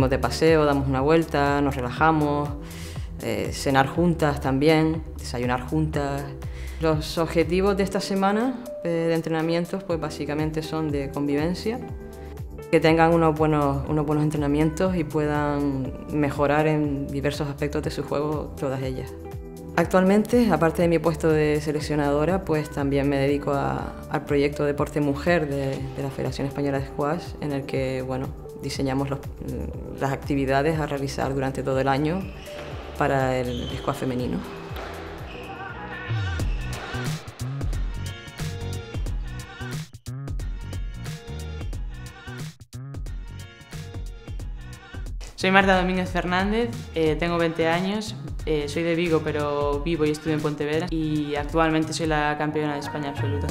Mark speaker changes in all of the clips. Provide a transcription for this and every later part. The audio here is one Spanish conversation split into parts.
Speaker 1: salimos de paseo, damos una vuelta, nos relajamos, cenar juntas también, desayunar juntas. Los objetivos de esta semana de entrenamientos pues básicamente son de convivencia, que tengan unos buenos entrenamientos y puedan mejorar en diversos aspectos de su juego todas ellas. Actualmente, aparte de mi puesto de seleccionadora, pues también me dedico al proyecto Deporte Mujer de la Federación Española de Squash, en el que diseñamos las actividades a realizar durante todo el año para el squash femenino.
Speaker 2: Soy Marta Domínguez Fernández, tengo 20 años, soy de Vigo, pero vivo y estudio en Pontevedra y actualmente soy la campeona de España absoluta.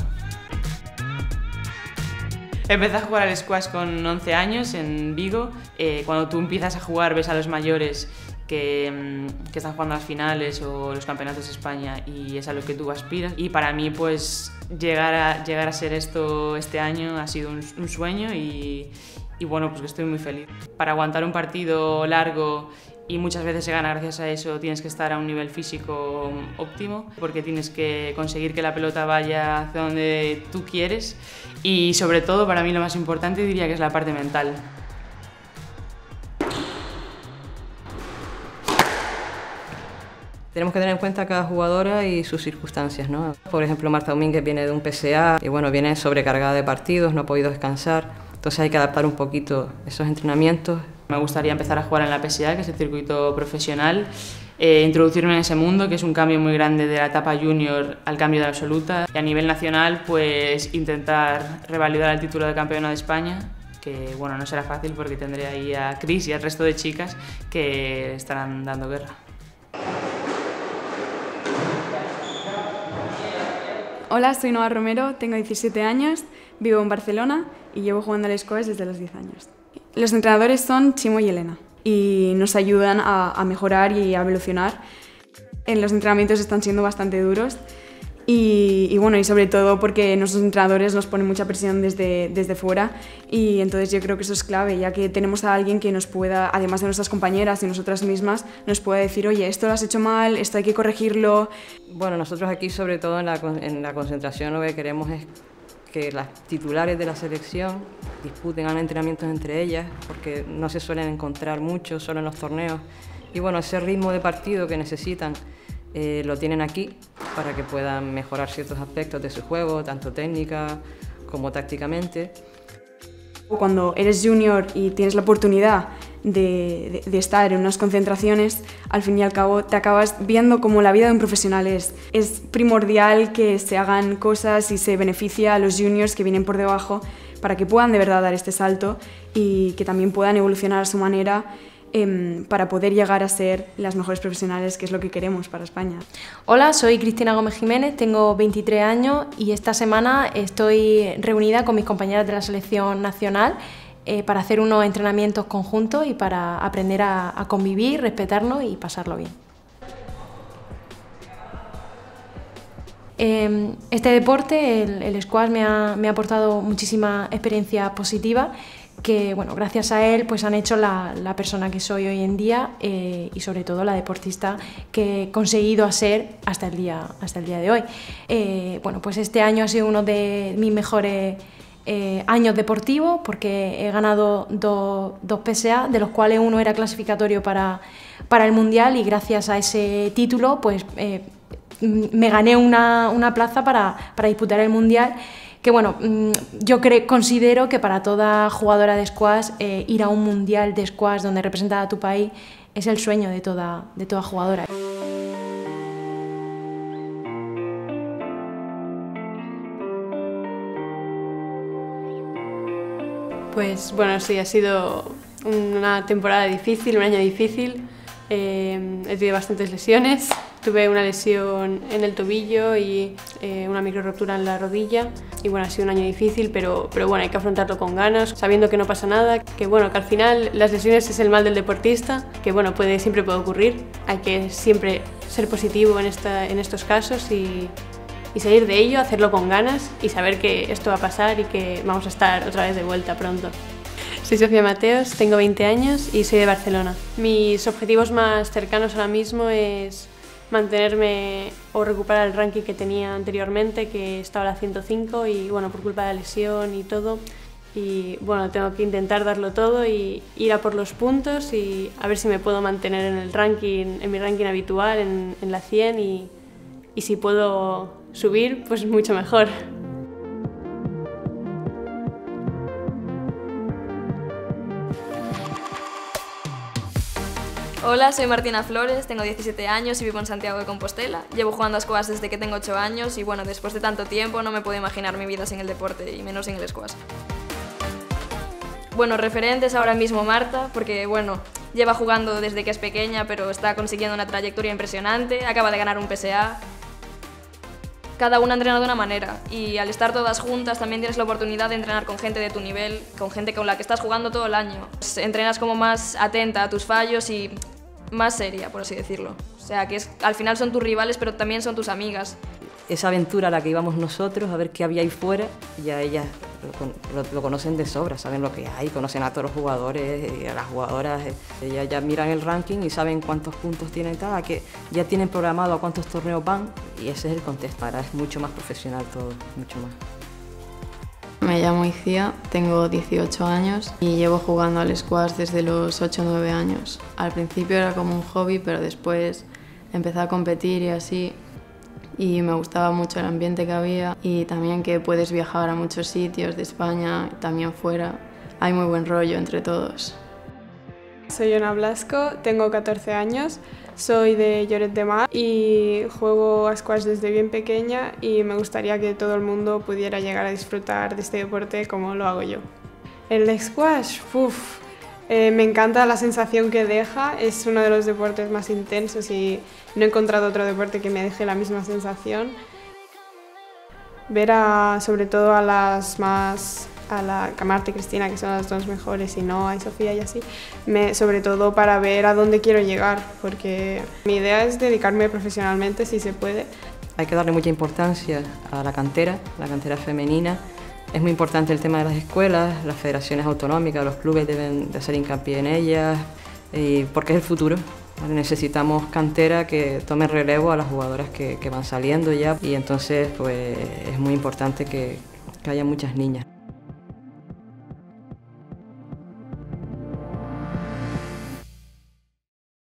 Speaker 2: Empecé a jugar al squash con 11 años en Vigo. Cuando tú empiezas a jugar ves a los mayores que están jugando las finales o los campeonatos de España y es a lo que tú aspiras. Y para mí pues llegar a ser esto este año ha sido un sueño y bueno, pues que estoy muy feliz. Para aguantar un partido largo y muchas veces se gana gracias a eso, tienes que estar a un nivel físico óptimo porque tienes que conseguir que la pelota vaya hacia donde tú quieres y sobre todo para mí lo más importante diría que es la parte mental.
Speaker 1: Tenemos que tener en cuenta a cada jugadora y sus circunstancias, ¿no? Por ejemplo, Marta Domínguez viene de un PSA y viene sobrecargada de partidos, no ha podido descansar. Entonces hay que adaptar un poquito esos entrenamientos.
Speaker 2: Me gustaría empezar a jugar en la PSA, que es el circuito profesional, introducirme en ese mundo, que es un cambio muy grande de la etapa junior al cambio de la absoluta. Y a nivel nacional, pues intentar revalidar el título de campeona de España, que bueno, no será fácil porque tendré ahí a Cris y al resto de chicas que estarán dando guerra.
Speaker 3: Hola, soy Noa Romero, tengo 17 años, vivo en Barcelona y llevo jugando al squash desde los 10 años. Los entrenadores son Chimo y Elena y nos ayudan a mejorar y a evolucionar. En los entrenamientos están siendo bastante duros y sobre todo porque nuestros entrenadores nos ponen mucha presión desde fuera y entonces yo creo que eso es clave, ya que tenemos a alguien que nos pueda, además de nuestras compañeras y nosotras mismas, nos pueda decir, oye, esto lo has hecho mal, esto hay que corregirlo.
Speaker 1: Bueno, nosotros aquí sobre todo en la concentración lo que queremos es que las titulares de la selección disputen entrenamientos entre ellas, porque no se suelen encontrar mucho, solo en los torneos. Y bueno, ese ritmo de partido que necesitan lo tienen aquí para que puedan mejorar ciertos aspectos de su juego, tanto técnica como tácticamente.
Speaker 3: Cuando eres junior y tienes la oportunidad de estar en unas concentraciones, al fin y al cabo te acabas viendo como la vida de un profesional es. Es primordial que se hagan cosas y se beneficia a los juniors que vienen por debajo para que puedan de verdad dar este salto y que también puedan evolucionar a su manera para poder llegar a ser las mejores profesionales, que es lo que queremos para España.
Speaker 4: Hola, soy Cristina Gómez Jiménez, tengo 23 años y esta semana estoy reunida con mis compañeras de la selección nacional para hacer unos entrenamientos conjuntos y para aprender a convivir, respetarnos y pasarlo bien. Este deporte, el squash, me ha aportado muchísima experiencia positiva que, bueno, gracias a él pues han hecho la persona que soy hoy en día y sobre todo la deportista que he conseguido ser hasta el día de hoy. Bueno, pues este año ha sido uno de mis mejores años deportivos porque he ganado dos PSA, de los cuales uno era clasificatorio para el Mundial y gracias a ese título pues me gané una plaza para disputar el Mundial. Que bueno, yo considero que para toda jugadora de squash ir a un mundial de squash donde representa a tu país es el sueño de toda jugadora.
Speaker 5: Pues bueno, sí, ha sido una temporada difícil, un año difícil. He tenido bastantes lesiones. Tuve una lesión en el tobillo y una micro ruptura en la rodilla. Y bueno, ha sido un año difícil, pero bueno, hay que afrontarlo con ganas, sabiendo que no pasa nada, que bueno, que al final las lesiones es el mal del deportista, que bueno, siempre puede ocurrir. Hay que siempre ser positivo en estos casos y salir de ello, hacerlo con ganas y saber que esto va a pasar y que vamos a estar otra vez de vuelta pronto. Soy Sofía Mateos, tengo 20 años y soy de Barcelona. Mis objetivos más cercanos ahora mismo es mantenerme o recuperar el ranking que tenía anteriormente, que estaba a la 105 y bueno, por culpa de la lesión y todo. Y bueno, tengo que intentar darlo todo y ir a por los puntos y a ver si me puedo mantener en el ranking, en mi ranking habitual, en la 100 y si puedo subir, pues mucho mejor.
Speaker 6: Hola, soy Martina Flores, tengo 17 años y vivo en Santiago de Compostela. Llevo jugando a squash desde que tengo 8 años y bueno, después de tanto tiempo no me puedo imaginar mi vida sin el deporte y menos sin el squash. Bueno, referentes ahora mismo Marta, porque bueno, lleva jugando desde que es pequeña, pero está consiguiendo una trayectoria impresionante, acaba de ganar un PSA. Cada una entrena de una manera y al estar todas juntas también tienes la oportunidad de entrenar con gente de tu nivel, con gente con la que estás jugando todo el año. Entrenas como más atenta a tus fallos y más seria, por así decirlo. O sea, que al final son tus rivales, pero también son tus amigas.
Speaker 1: Esa aventura a la que íbamos nosotros, a ver qué había ahí fuera, ya ellas lo conocen de sobra, saben lo que hay, conocen a todos los jugadores y a las jugadoras. Ellas ya miran el ranking y saben cuántos puntos tienen cada, que ya tienen programado a cuántos torneos van y ese es el contexto. Ahora es mucho más profesional todo, mucho más.
Speaker 7: Me llamo Icía, tengo 18 años y llevo jugando al squash desde los 8 o 9 años. Al principio era como un hobby, pero después empecé a competir y así. Y me gustaba mucho el ambiente que había y también que puedes viajar a muchos sitios de España, también fuera. Hay muy buen rollo entre todos.
Speaker 8: Soy Ona Blasco, tengo 14 años, soy de Lloret de Mar y juego a squash desde bien pequeña y me gustaría que todo el mundo pudiera llegar a disfrutar de este deporte como lo hago yo. El squash, me encanta la sensación que deja, es uno de los deportes más intensos y no he encontrado otro deporte que me deje la misma sensación. Ver sobre todo a las más, a la Marta y Cristina, que son las dos mejores, y Noa y Sofía y así, sobre todo para ver a dónde quiero llegar, porque mi idea es dedicarme profesionalmente si se puede.
Speaker 1: Hay que darle mucha importancia a la cantera femenina. Es muy importante el tema de las escuelas, las federaciones autonómicas, los clubes deben de hacer hincapié en ellas, porque es el futuro. Necesitamos cantera que tome relevo a las jugadoras que van saliendo ya y entonces pues, es muy importante que haya muchas niñas.